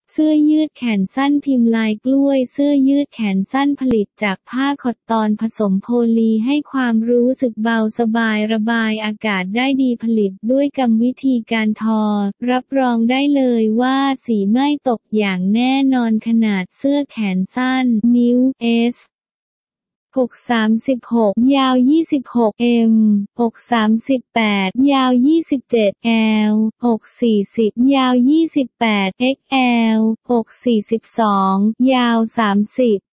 เสื้อยืดแขนสั้นพิมพ์ลายกล้วยเสื้อยืดแขนสั้นผลิตจากผ้าคอตตอนผสมโพลีให้ความรู้สึกเบาสบายระบายอากาศได้ดีผลิตด้วยกรรมวิธีการทอรับรองได้เลยว่าสีไม่ตกอย่างแน่นอนขนาดเสื้อแขนสั้นนิ้ว S อก36ยาว26 m อก38ยาว27 l อก40ยาว28 xl อก42ยาว30